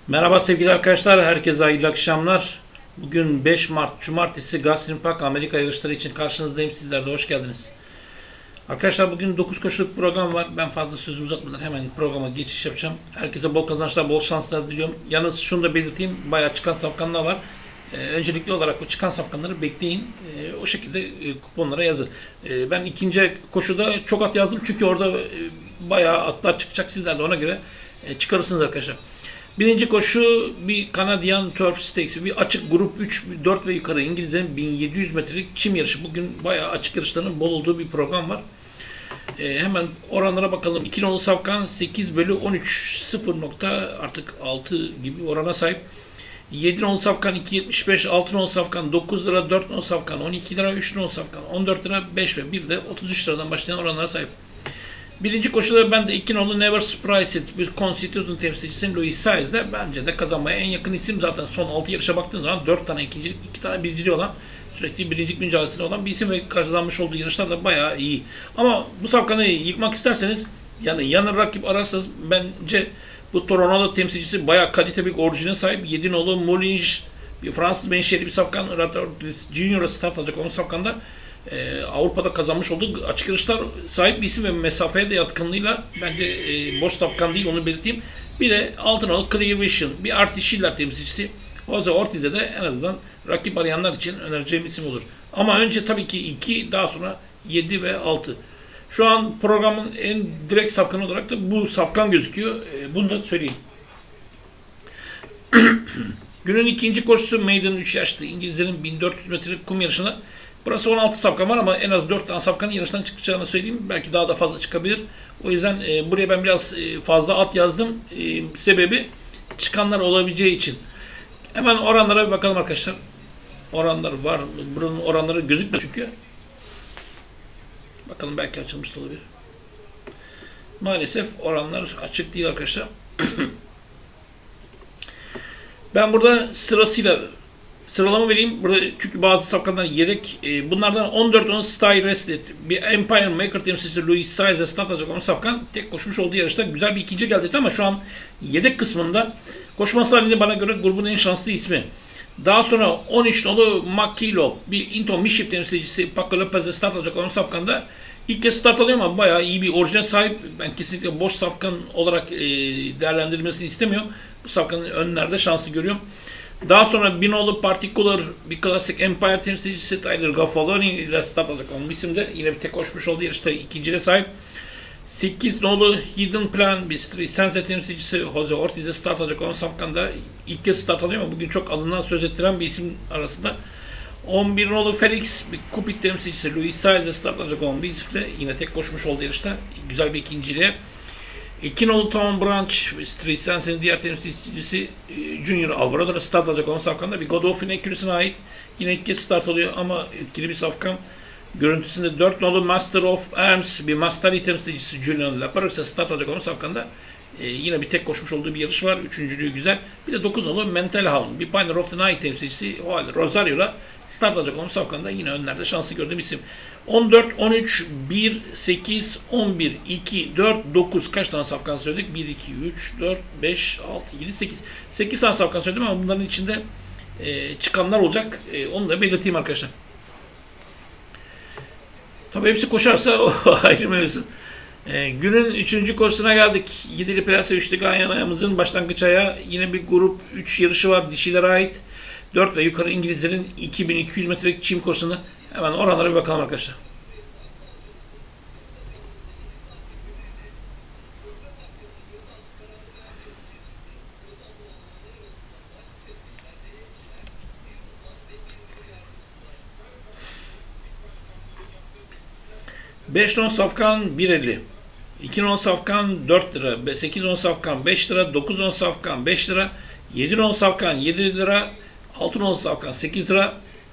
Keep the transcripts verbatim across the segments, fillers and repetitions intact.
Merhaba sevgili arkadaşlar, herkese hayırlı akşamlar. Bugün beş Mart Cumartesi Gulfstream Park Amerika yarışları için karşınızdayım. Sizler de hoş geldiniz. Arkadaşlar bugün dokuz koşuluk program var. Ben fazla sözü uzatmadan hemen programa geçiş yapacağım. Herkese bol kazançlar, bol şanslar diliyorum. Yalnız şunu da belirteyim, bayağı çıkan safkanlar var. Ee, öncelikli olarak bu çıkan safkanları bekleyin. Ee, o şekilde e, kuponlara yazın. Ee, ben ikinci koşuda çok at yazdım çünkü orada e, bayağı atlar çıkacak. Sizler de ona göre e, çıkarırsınız arkadaşlar. Birinci koşu bir Canadian Turf Stakes, bir açık grup üç, dört ve yukarı İngilizlerin bin yedi yüz metrelik çim yarışı. Bugün bayağı açık yarışların bol olduğu bir program var. Ee, hemen oranlara bakalım. iki nolu safkan sekiz bölü on üç, sıfır nokta artık altı gibi orana sahip. yedi nolu safkan iki yetmiş beş, altı nolu safkan dokuz lira, dört nolu safkan on iki lira, üç nolu safkan on dört lira, beş ve bir de otuz üç liradan başlayan oranlara sahip. Birinci koşuda ben de iki nolu Never Surprise It bir Constitution temsilcisi Louis Saez'de bence de kazanmaya en yakın isim. Zaten son altı yarışa baktığınız zaman dört tane ikincilik, iki tane birinciliği olan, sürekli birincilik mücadelesinde olan bir isim ve kazanmış olduğu yarışlar da bayağı iyi. Ama bu safkanı yıkmak isterseniz, yani yanı rakip ararsanız, bence bu Toronto temsilcisi bayağı kalite bir orijine sahip. yedi nolu Moulinge bir Fransız menşeli bir safkan. Junior'a start alacak onun safkanda. Ee, Avrupa'da kazanmış olduğu açık yarışlar sahip bir isim ve mesafeye de yatkınlığıyla bence e, boş safkan değil, onu belirteyim. Bir de altı nolu Clear Vision bir Artie Schiller temsilcisi Jose Ortiz'e de en azından rakip arayanlar için önereceğim isim olur. Ama önce tabii ki iki, daha sonra yedi ve altı. Şu an programın en direkt safkanı olarak da bu safkan gözüküyor. E, bunu da söyleyeyim. Günün ikinci koşusu Maiden üç yaşlı İngilizlerin bin dört yüz metrelik kum yarışına. Burası on altı safkan var ama en az dört tane safkanın yarıştan çıkacağını söyleyeyim. Belki daha da fazla çıkabilir. O yüzden e, buraya ben biraz e, fazla at yazdım. E, sebebi çıkanlar olabileceği için. Hemen oranlara bir bakalım arkadaşlar. Oranlar var. Buranın oranları gözükmüyor çünkü. Bakalım, belki açılmış da olabilir. Maalesef oranlar açık değil arkadaşlar. Ben burada sırasıyla sıralama vereyim. Burada çünkü bazı safkanlar yedek. E, bunlardan on dört on Style Rested bir Empire Maker temsilcisi Louis Saez'e start alacak onun safkan. Tek koşmuş olduğu yarışta güzel bir ikinci geldi ama şu an yedek kısmında koşması halinde bana göre grubun en şanslı ismi. Daha sonra on üç nolu Makilo bir Into Miship temsilcisi Paco Lopez'e start alacak onun safkanda. İlk kez start alıyor ama bayağı iyi bir orijine sahip. Ben kesinlikle boş safkan olarak e, değerlendirilmesini istemiyorum. Bu safkanın önlerde şanslı görüyorum. Daha sonra bir nolu Particular bir klasik Empire temsilcisi Tyler Gaffaloni ile start alacak onun isimde. Yine bir tek koşmuş olduğu yarışta ikinciye sahip. sekiz nolu Hidden Plan bir Street Sense temsilcisi Jose Ortiz'e start alacak onun safkanda. İlk kez start alıyor ama bugün çok alınan söz ettiren bir isim arasında. on bir nolu Felix bir Cupid temsilcisi Louis Saez'e start alacak olan bir isimle yine tek koşmuş olduğu yarışta güzel bir ikinciliğe. iki nolu Tom Branch Street Sense'nin diğer temsilcisi Junior Alvarado'da start alacak olan safkanda bir Godolphin ekürüsüne ait yine ilk kez start alıyor ama etkili bir safkan. Görüntüsünde dört nolu Master of Arms bir Mastari temsilcisi Julian Laparos'a start alacak olan safkanda. Ee, yine bir tek koşmuş olduğu bir yarış var. Üçüncülüğü güzel. Bir de dokuz nolu Mental Hound bir Pioneer of the Night temsilcisi Rosario'la start alacak olan safkanda yine önlerde şanslı gördüğüm isim. on dört, on üç, bir, sekiz, on bir, iki, dört, dokuz kaç tane safkan söyledik? bir, iki, üç, dört, beş, altı, yedi, sekiz. sekiz tane safkan söyledim ama bunların içinde e, çıkanlar olacak. E, onu da belirteyim arkadaşlar. Tabii hepsi koşarsa o ayrı mevzu. E, günün üçüncü koşusuna geldik. yedili Plase üçlü Ganyan ayağımızın başlangıç ayağı. Yine bir grup üç yarışı var dişilere ait. dört ve yukarı İngilizlerin iki bin iki yüz metrelik çim koşusuna. Hemen oranlara bir bakalım arkadaşlar. beş on safkan bir elli. iki on safkan dört lira. sekiz on safkan beş lira. dokuz on safkan beş lira. yedi on safkan yedi lira. altı on safkan sekiz lira.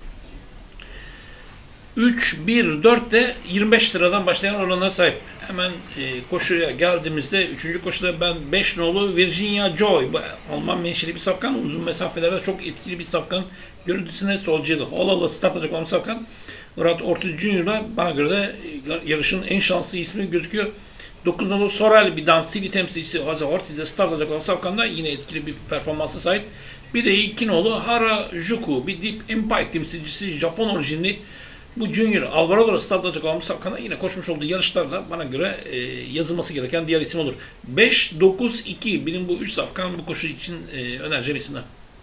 üç, bir, dört de yirmi beş liradan başlayan oranlara sahip. Hemen e, koşuya geldiğimizde üçüncü koşuda ben beş nolu Virginia Joy Alman menşeli bir safkan, uzun mesafelerde çok etkili bir safkan. Görüntüsüne solcuydu. Holala start alacak olan safkan. Murat Ortiz Junior'la bana göre de yarışın en şanslı ismi gözüküyor. dokuz nolu Sorel bir Dansili temsilcisi Jose Ortiz'e start alacak olan safkanda yine etkili bir performansa sahip. Bir de iki nolu Harajuku bir Deep Impact temsilcisi Japon orijinli bu Junior Alvarado'da start alacak olan safkanda yine koşmuş olduğu yarışlarda bana göre e, yazılması gereken diğer isim olur. beş dokuz iki benim bu üç safkan bu koşu için e, önereceğim isimler.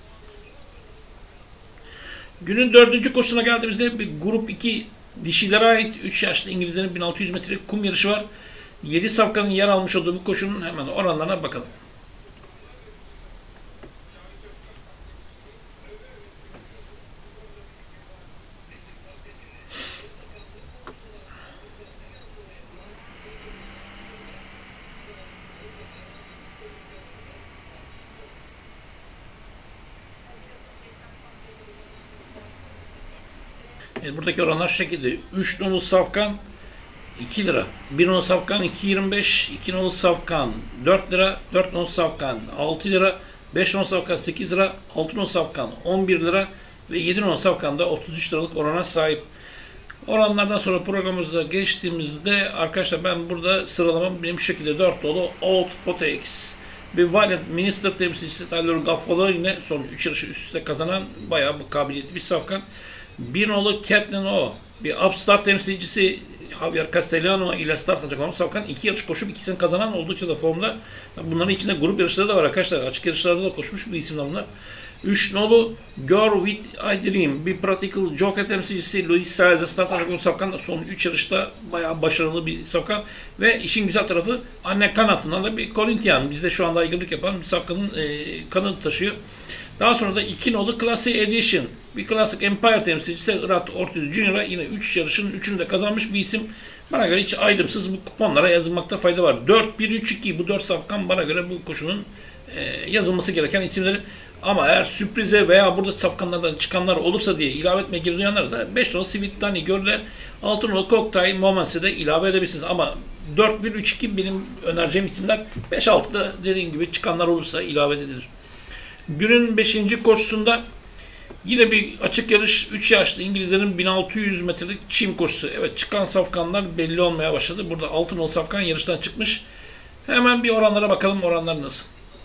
Günün dördüncü koşusuna geldiğimizde bir grup iki dişilere ait üç yaşlı İngilizlerin bin altı yüz metrelik kum yarışı var. yedi safkanın yer almış olduğu bu koşunun hemen oranlarına bakalım. Evet, buradaki oranlar şu şekilde. üç nolu safkan iki lira. bir nolu safkan iki yirmi beş. iki nolu safkan dört lira. dört nolu safkan altı lira. beş nolu safkan sekiz lira. altı nolu safkan on bir lira. Ve yedi nolu safkan da otuz üç liralık orana sahip. Oranlardan sonra programımıza geçtiğimizde arkadaşlar ben burada sıralamam benim şu şekilde. dört nolu Old Fotex bir Valiant Minister temsilcisi Tyler Gaffalo yine son üç yarışı üst üste kazanan bayağı bu kabiliyetli bir safkan. bir nolu Catelyn O bir Upstart temsilcisi Javier Castellano ile start alacak olan safkan iki yarış koşup ikisini kazanan oldukça da formda. Bunların içinde grup yarışları da var arkadaşlar. Açık yarışlarda da koşmuş bir isimler bunlar. üç nolu Girl with I Dream bir Practical Joker temsilcisi Luis Saez'e start alacak olan safkan da son üç yarışta bayağı başarılı bir safkan. Ve işin güzel tarafı anne kanatından da bir Corinthian. Bizde şu anda aygırlık yapan bir safkanın e, kanını taşıyor. Daha sonra da iki nolu Classic Edition bir Classic Empire temsilcisi Irat Ortiz Junior'a yine üç yarışın üçünü de kazanmış bir isim. Bana göre hiç ayrımsız bu kuponlara yazılmakta fayda var. dört bir üç iki bu dört safkan bana göre bu koşunun e, yazılması gereken isimleri. Ama eğer sürprize veya burada safkanlardan çıkanlar olursa diye ilave etmeye girdiğinler da beş nolu Sweet Danny Görler, altı nolu Cocktail Moments'e de ilave edebilirsiniz. Ama dört bir üç iki benim önereceğim isimler. beş altıda dediğim gibi çıkanlar olursa ilave edilir. Günün beşinci koşusunda yine bir açık yarış üç yaşlı İngilizlerin bin altı yüz metrelik çim koşusu. Evet, çıkan safkanlar belli olmaya başladı. Burada altı nolu safkan yarıştan çıkmış. Hemen bir oranlara bakalım, oranlar nasıl.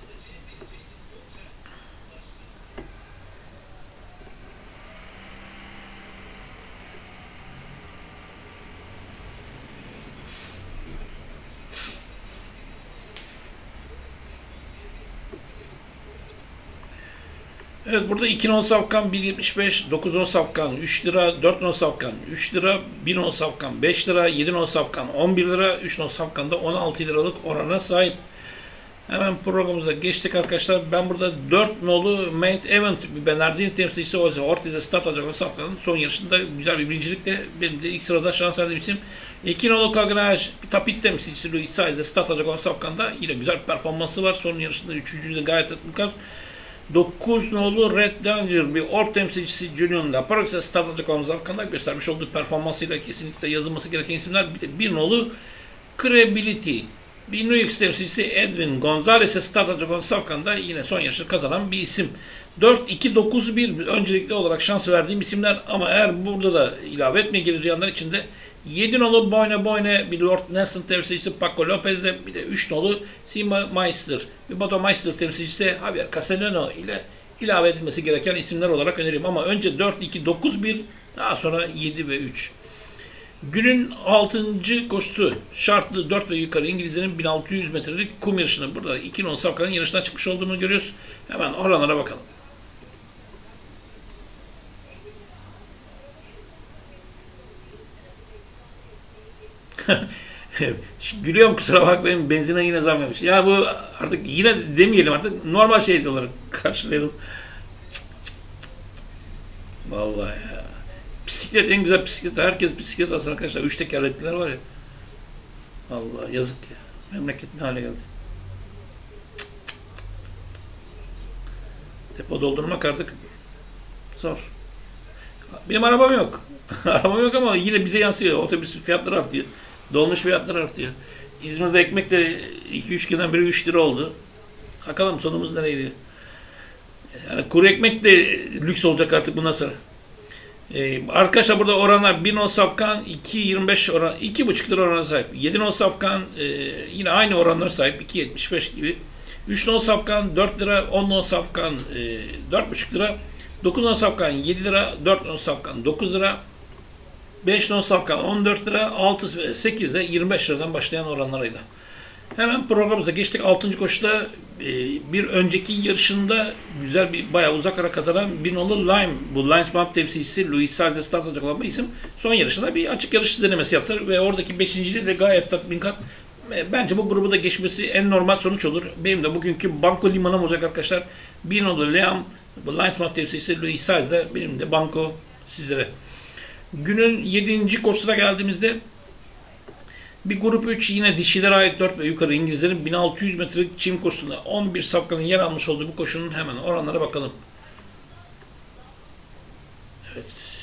Evet, burada iki nolu safkan bir yetmiş beş, dokuz nolu safkan üç lira, dört nolu safkan üç lira, bir nolu safkan beş lira, yedi nolu safkan on bir lira, üç nolu safkan da on altı liralık orana sahip. Hemen programımıza geçtik arkadaşlar. Ben burada dört nolu Main Event Bernardino temsilcisi Jose Ortiz'e start alacak olan safkanın son yarışında güzel bir birincilikle benim de ilk sırada şans verdiğim isim. iki nolu Kagraj Tapit temsilcisi Luis Saez'e start alacak olan safkanda yine güzel bir performansı var. Son yarışında üçüncü de gayet etlikar. dokuz nolu Red Danger bir Orp temsilcisi Julian Laparax'a start alacak olan safkanda göstermiş olduğu performansıyla kesinlikle yazılması gereken isimler. Bir de bir nolu Credibility bir New York temsilcisi Edwin Gonzalez'e start alacak olan safkanda yine son yarışı kazanan bir isim. dört iki dokuz bir öncelikli olarak şans verdiğim isimler ama eğer burada da ilave etmeye gelir için de yedi nolu Boyne Boyne bir Lord Nelson temsilcisi Paco Lopez'de bir de üç nolu Sima Meister bir Bodo Meister temsilcisi Javier Castellano ile ilave edilmesi gereken isimler olarak öneriyorum. Ama önce dört iki dokuz bir daha sonra yedi ve üç. Günün altıncı koşusu şartlı dört ve yukarı İngilizlerin bin altı yüz metrelik kum yarışını burada iki nolu safkanın yarıştan çıkmış olduğunu görüyoruz. Hemen oranlara bakalım. Gülüyorum, kusura bakmayın, benzine yine zam yapmış. Ya bu artık yine demeyelim, artık normal şey olarak karşılayalım. Vallahi ya. Bisiklet en güzel bisiklet. Herkes bisiklet alsın arkadaşlar. Üç tekerlekliler var ya. Allah yazık ya. Memleket ne hale geldi. Depo doldurmak artık zor. Benim arabam yok. Arabam yok ama yine bize yansıyor. Otobüs fiyatları artıyor. Dolmuş fiyatları artıyor. İzmir'de ekmek de iki üç günden beri üç lira oldu. Bakalım sonumuz nereydi? Yani kuru ekmek de lüks olacak artık bundan sonra. Ee, arkadaşlar burada oranlar bir non safkan iki yirmi beş oran, iki buçuk lira orana sahip. yedi non safkan e, yine aynı oranlara sahip iki yetmiş beş gibi. üç non safkan dört lira, on non safkan e, dört buçuk lira, dokuz non safkan yedi lira, dört non safkan dokuz lira, beş non safkan on dört lira, altı sekiz de yirmi beş liradan başlayan oranlarıyla. Hemen programımıza geçtik. altıncı koşuda e, bir önceki yarışında güzel bir bayağı uzak ara kazanan bir nolu Lime. Bu Lions Bump temsilcisi Luis Saez'e start alacak olan bir isim. Son yarışında bir açık yarış denemesi yaptı ve oradaki beşinciliği de gayet tatminkar. E, bence bu grubu da geçmesi en normal sonuç olur. Benim de bugünkü banko limanım olacak arkadaşlar. Bir nolu Liam, bu Lions Bump temsilcisi Luis Saez'de benim de banko sizlere. Günün yedinci koşusuna geldiğimizde bir grup üç yine dişilere ait dört ve yukarı İngilizlerin bin altı yüz metrelik çim koşusunda on bir safkanın yer almış olduğu bu koşunun hemen oranlara bakalım. Evet.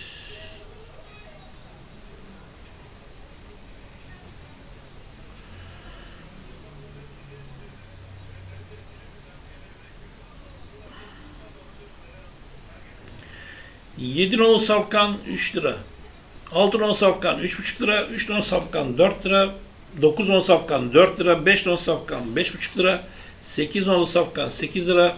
yedi nolu safkan üç lira. altı non safkan üç buçuk lira, üç non safkan dört lira, dokuz non safkan dört lira, beş non safkan beş buçuk lira, sekiz non safkan sekiz lira,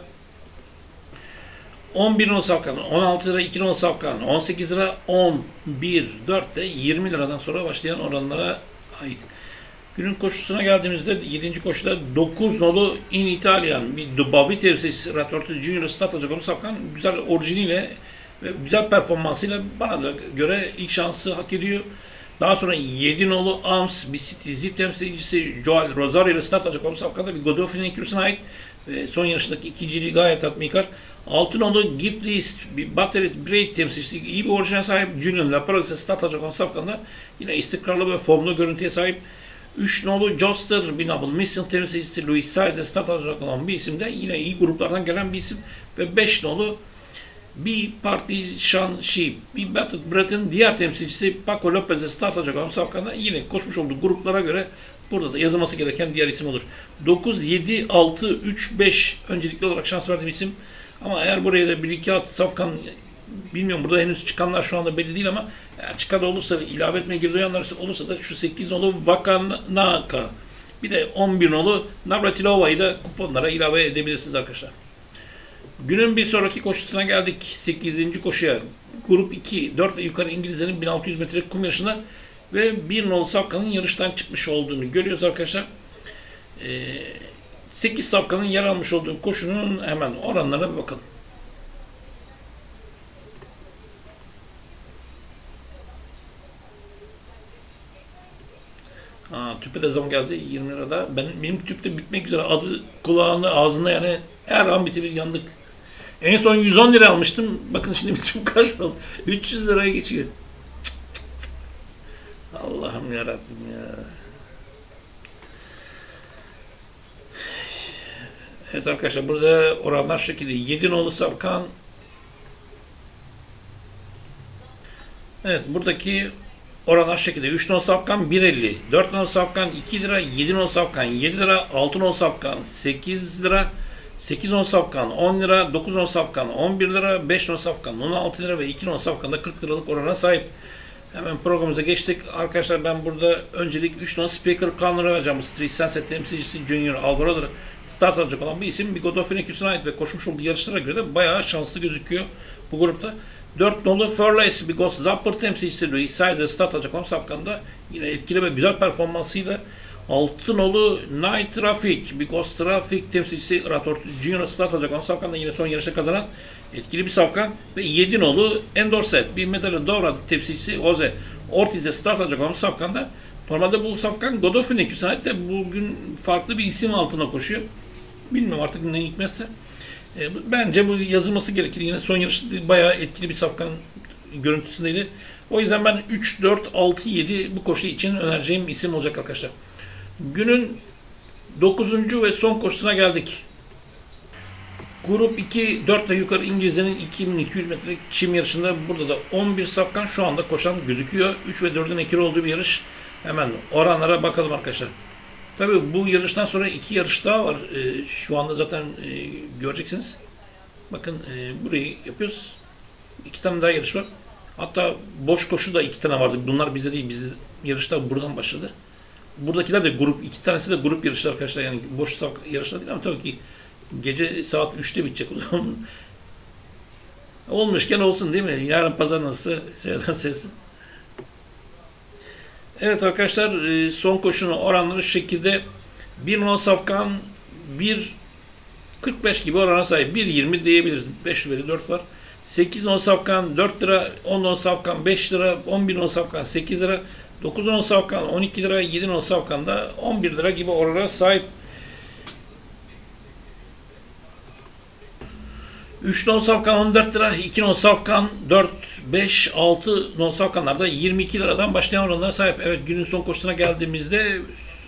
on bir non safkan on altı lira, iki non safkan on sekiz lira, on bir, dört de yirmi liradan sonra başlayan oranlara ait. Günün koşusuna geldiğimizde yedinci koşuda dokuz nolu In Italian bir Dubavi temsilcisi Ratortu Junior start alacak olan safkan güzel orijiniyle ve güzel performansıyla bana da göre ilk şansı hak ediyor. Daha sonra yedi nolu Ams bir City Zip temsilcisi Joel Rosario ile start alacak olan safkanda bir Godolphin ekürüsüne ait ve son yarışındaki ikinciliği gayet tatminkar. altı nolu Gift List bir Battery Braid temsilcisi iyi bir orijine sahip Julian Laparos'e start alacak olan safkanda yine istikrarlı ve formlu görüntüye sahip. üç nolu Joster bir Noble Mission temsilcisi Luis Saez'e start alacak olan bir isim de yine iyi gruplardan gelen bir isim ve beş nolu bir Partizan Sheep, bir Battle Brett'in diğer temsilcisi Paco Lopez'e start alacak olan safkanda yine koşmuş olduğu gruplara göre burada da yazılması gereken diğer isim olur. dokuz, yedi, altı, üç, beş öncelikli olarak şans verdiğim isim. Ama eğer buraya da bir iki at safkan bilmiyorum burada henüz çıkanlar şu anda belli değil ama eğer çıkan olursa ilave etmeye geri duyanlar olursa da şu sekiz nolu Vakanaka bir de on bir nolu Navratilova'yı da kuponlara ilave edebilirsiniz arkadaşlar. Günün bir sonraki koşusuna geldik. sekizinci koşuya. Grup iki, dört ve yukarı İngilizlerin bin altı yüz metrelik kum yarışına ve bir nolu safkanın yarıştan çıkmış olduğunu görüyoruz arkadaşlar. Ee, sekiz safkanın yer almış olduğu koşunun hemen oranlarına bir bakalım. Ha, tüpe de zam geldi yirmi lirada. Benim, benim tüpte bitmek üzere adı kulağında ağzında yani her an bitirir yandık. En son yüz on lira almıştım. Bakın şimdi bütün kaç oldu? üç yüz liraya geçiyor. Allah'ım yarabbim ya. Evet arkadaşlar burada oranlar şekilde yedi nolu safkan. Evet buradaki oranlar şekilde üç nolu safkan bir elli, dört nolu safkan iki lira, yedi nolu safkan yedi lira, altı nolu safkan sekiz lira, sekiz nolu safkan on lira, dokuz nolu safkan on bir lira, beş nolu safkan on altı lira ve iki nolu safkan da kırk liralık orana sahip. Hemen programımıza geçtik. Arkadaşlar ben burada öncelik üç nolu Speaker Connor'a vereceğim. Street Sunset temsilcisi Junior Alvarado'da start alacak olan bir isim. Bir Godolphin eküsüne ait ve koşmuş olduğu yarışlara göre de bayağı şanslı gözüküyor bu grupta. dört nolu Furlace bir Ghost Zapper temsilcisi Luis Saez'e start alacak olan safkanda yine etkili ve güzel performansıyla altı nolu Night Traffic bir Ghost Traffic temsilcisi Rator Junior start alacak olan safkanda yine son yarışta kazanan etkili bir safkan ve yedi nolu Endorset bir Medalla Dora temsilcisi Jose Ortiz'e start alacak olan safkanda normalde bu safkan Godolphin eküsüne ait de bugün farklı bir isim altına koşuyor. Bilmiyorum artık ne hikmetse. E, bence bu yazılması gerekir. Yine son yarışta bayağı etkili bir safkan görüntüsündeydi. O yüzden ben üç, dört, altı, yedi bu koşu için önereceğim isim olacak arkadaşlar. Günün dokuzuncu ve son koşusuna geldik. Grup iki, dört ve yukarı İngilizlerin iki bin iki yüz metrelik çim yarışında burada da on bir safkan şu anda koşan gözüküyor. üç ve dördün ekili olduğu bir yarış. Hemen oranlara bakalım arkadaşlar. Tabii bu yarıştan sonra iki yarış daha var. Ee, şu anda zaten e, göreceksiniz. Bakın e, burayı yapıyoruz. İki tane daha yarış var. Hatta boş koşu da iki tane vardı. Bunlar bize değil, bizim yarışlar buradan başladı. Buradakiler de grup, iki tanesi de grup yarışlar arkadaşlar. Yani boş yarışlar değil ama tabii ki gece saat üçte bitecek o zaman. Olmuşken olsun değil mi? Yarın pazar nasıl seyreden seyretsin. Evet arkadaşlar, son koşunun oranları şu şekilde. bir numaralı safkan bir kırk beş gibi orana sahip. bir yirmi diyebiliriz. beş veri dört var. sekiz numaralı safkan dört lira. on numaralı safkan beş lira. on bir numaralı safkan sekiz lira. dokuz numaralı safkan on iki lira. yedi numaralı safkan da on bir lira gibi orana sahip. üç non safkan on dört lira, iki non safkan dört, beş, altı non safkanlarda yirmi iki liradan başlayan oranlara sahip. Evet, günün son koşusuna geldiğimizde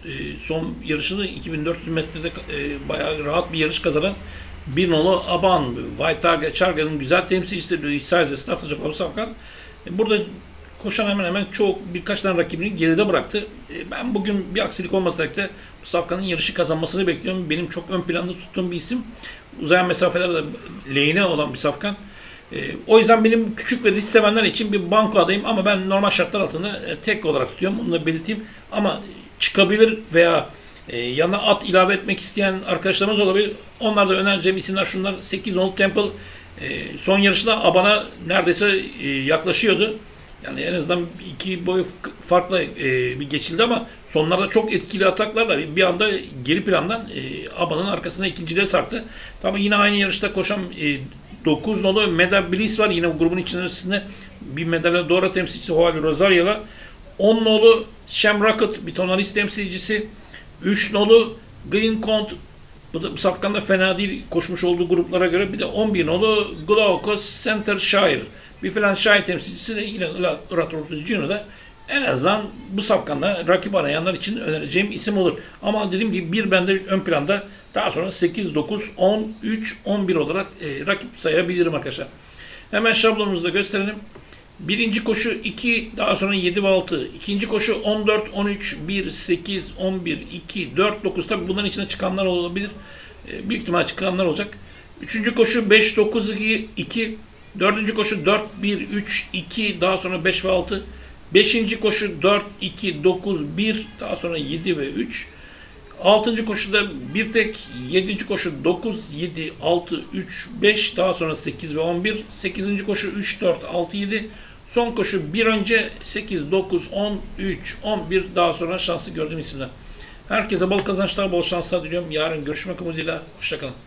son yarışını iki bin dört yüz metrede e, bayağı rahat bir yarış kazanan bir nolu Aban, White Charga'nın güzel temsilcisi Louis Saiz'e start alacak olan safkan. Burada koşan hemen hemen çok birkaç tane rakibini geride bıraktı. E, ben bugün bir aksilik olmadığı takdirde bu safkanın yarışı kazanmasını bekliyorum. Benim çok ön planda tuttuğum bir isim. Uzayan mesafelerde lehine olan bir safkan. E, o yüzden benim küçük ve risk sevenler için bir banko adayım ama ben normal şartlar altında e, tek olarak tutuyorum. Bunu da belirteyim. Ama çıkabilir veya e, yanına at ilave etmek isteyen arkadaşlarımız olabilir. Onlar da önereceğim isimler şunlar. sekiz nolu Temple e, son yarışta Aban'a neredeyse e, yaklaşıyordu. Yani en azından iki boy farkla e, bir geçildi ama sonlarda çok etkili ataklarla bir anda geri plandan e, Aban'ın arkasına ikinciliğe sarktı. Tabii yine aynı yarışta koşan e, dokuz nolu Meda Bliss var. Yine bu grubun içerisinde bir medalya doğru temsilcisi Joao Rosario'la. on nolu Shem Rocket bir tonalist temsilcisi. üç nolu Green Count, bu da bu safkanda fena değil koşmuş olduğu gruplara göre. Bir de on bir nolu Glaucus Centershire. Bir filan Shire temsilcisi de yine Ratortus Juno'da. En azından bu safkanda rakip arayanlar için önereceğim isim olur. Ama dediğim gibi bir bende ön planda, daha sonra sekiz, dokuz, on, üç, on bir olarak e, rakip sayabilirim arkadaşlar. Hemen şablonumuzu da gösterelim. Birinci koşu iki, daha sonra yedi ve altı. İkinci koşu on dört, on üç, bir, sekiz, on bir, iki, dört, dokuz. Tabi bunların içinde çıkanlar olabilir. E, büyük ihtimal çıkanlar olacak. Üçüncü koşu beş, dokuz, iki. Dördüncü koşu dört, bir, üç, iki, daha sonra beş ve altı. Beşinci koşu dört, iki, dokuz, bir, daha sonra yedi ve üç. Altıncı koşuda bir tek. Yedinci koşu dokuz, yedi, altı, üç, beş, daha sonra sekiz ve on bir. Sekizinci koşu üç, dört, altı, yedi. Son koşu bir önce sekiz, dokuz, on, üç, on bir, daha sonra şanslı gördüğüm isimler. Herkese bol kazançlar, bol şanslar diliyorum. Yarın görüşmek umuduyla. Hoşçakalın.